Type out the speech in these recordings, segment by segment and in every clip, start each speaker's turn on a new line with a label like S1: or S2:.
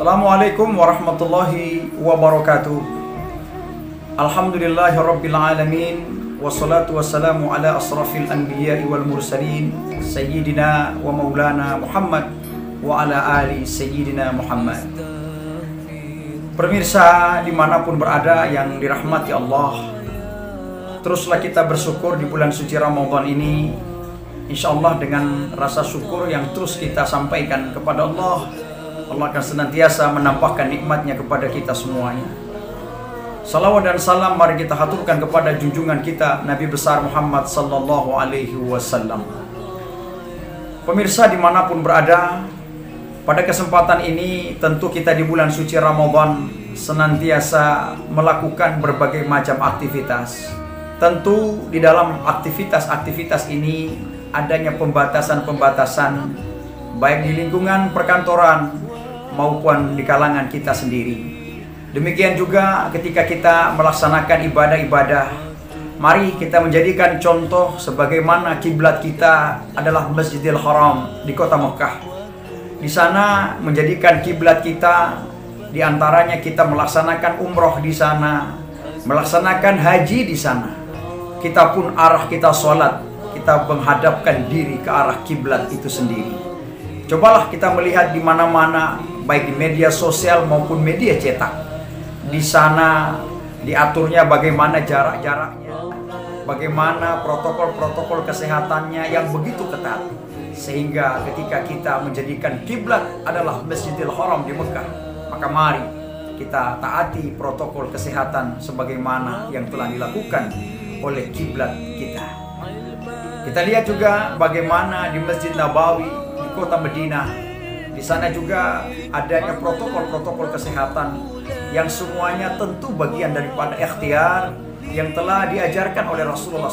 S1: Assalamualaikum warahmatullahi wabarakatuh. Alhamdulillahirabbil alamin, wassalatu wassalamu ala asrafil anbiya'i wal mursalin, sayyidina wa maulana Muhammad wa ala ali sayyidina Muhammad. Pemirsa dimanapun berada yang dirahmati Allah, teruslah kita bersyukur di bulan suci Ramadan ini. Insyaallah dengan rasa syukur yang terus kita sampaikan kepada Allah, Allah akan senantiasa menampakkan nikmatnya kepada kita semuanya. Salawat dan salam mari kita haturkan kepada junjungan kita Nabi besar Muhammad sallallahu alaihi wasallam. Pemirsa dimanapun berada, pada kesempatan ini tentu kita di bulan suci Ramadan senantiasa melakukan berbagai macam aktivitas. Tentu di dalam aktivitas-aktivitas ini adanya pembatasan-pembatasan baik di lingkungan perkantoran maupun di kalangan kita sendiri. Demikian juga ketika kita melaksanakan ibadah-ibadah, mari kita menjadikan contoh sebagaimana kiblat kita adalah Masjidil Haram di kota Mekah. Di sana menjadikan kiblat kita, diantaranya kita melaksanakan umroh di sana, melaksanakan haji di sana. Kita pun arah kita sholat, kita menghadapkan diri ke arah kiblat itu sendiri. Cobalah kita melihat di mana-mana, baik di media sosial maupun media cetak. Di sana diaturnya bagaimana jarak-jaraknya, bagaimana protokol-protokol kesehatannya yang begitu ketat. Sehingga ketika kita menjadikan kiblat adalah Masjidil Haram di Mekah, maka mari kita taati protokol kesehatan sebagaimana yang telah dilakukan oleh kiblat kita. Kita lihat juga bagaimana di Masjid Nabawi di kota Madinah, di sana juga adanya protokol-protokol kesehatan yang semuanya tentu bagian daripada ikhtiar yang telah diajarkan oleh Rasulullah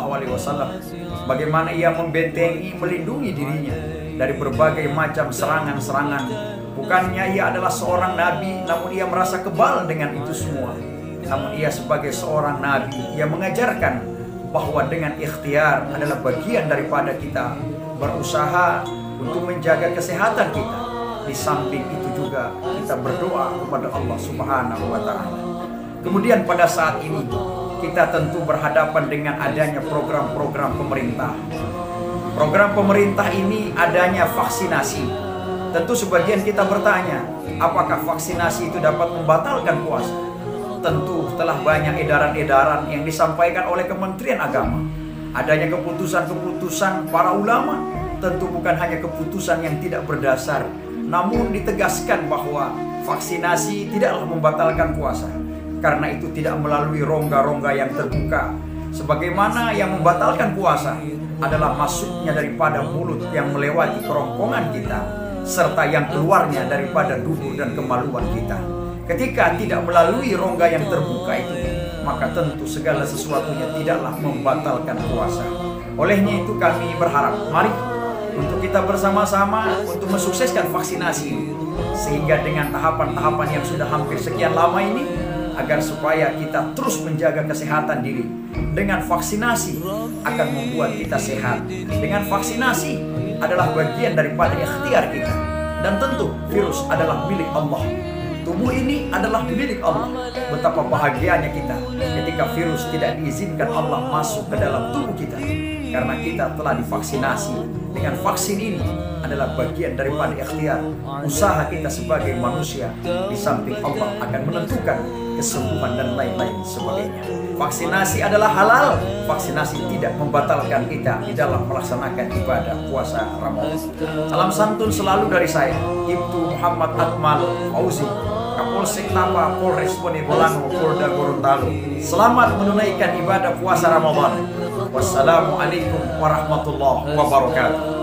S1: SAW. Bagaimana ia membentengi, melindungi dirinya dari berbagai macam serangan-serangan. Bukannya ia adalah seorang nabi, namun ia merasa kebal dengan itu semua. Namun ia sebagai seorang nabi, ia mengajarkan bahwa dengan ikhtiar adalah bagian daripada kita berusaha untuk menjaga kesehatan kita. Di samping itu juga kita berdoa kepada Allah Subhanahu wa Ta'ala. Kemudian pada saat ini kita tentu berhadapan dengan adanya program-program pemerintah. Program pemerintah ini adanya vaksinasi. Tentu sebagian kita bertanya, apakah vaksinasi itu dapat membatalkan puasa? Tentu telah banyak edaran-edaran yang disampaikan oleh Kementerian Agama. Adanya keputusan-keputusan para ulama, tentu bukan hanya keputusan yang tidak berdasar, namun ditegaskan bahwa vaksinasi tidaklah membatalkan puasa, karena itu tidak melalui rongga-rongga yang terbuka. Sebagaimana yang membatalkan puasa adalah masuknya daripada mulut yang melewati kerongkongan kita, serta yang keluarnya daripada dubur dan kemaluan kita. Ketika tidak melalui rongga yang terbuka itu, maka tentu segala sesuatunya tidaklah membatalkan puasa. Olehnya itu kami berharap, mari untuk kita bersama-sama untuk mensukseskan vaksinasi ini, sehingga dengan tahapan-tahapan yang sudah hampir sekian lama ini, agar supaya kita terus menjaga kesehatan diri. Dengan vaksinasi akan membuat kita sehat. Dengan vaksinasi adalah bagian daripada ikhtiar kita. Dan tentu virus adalah milik Allah. Tubuh ini adalah milik Allah. Betapa bahagianya kita ketika virus tidak diizinkan Allah masuk ke dalam tubuh kita, karena kita telah divaksinasi. Dengan vaksin ini adalah bagian daripada ikhtiar usaha kita sebagai manusia. Di samping Allah akan menentukan kesembuhan dan lain-lain sebagainya. Vaksinasi adalah halal. Vaksinasi tidak membatalkan kita di dalam melaksanakan ibadah puasa Ramadan. Salam santun selalu dari saya, Ibtu Muhammad Akmal Fauzi, Kapolsek Tapa, Polres Bonegolango, Polda Gorontalo. Selamat menunaikan ibadah puasa Ramadan. Wassalamualaikum warahmatullahi wabarakatuh.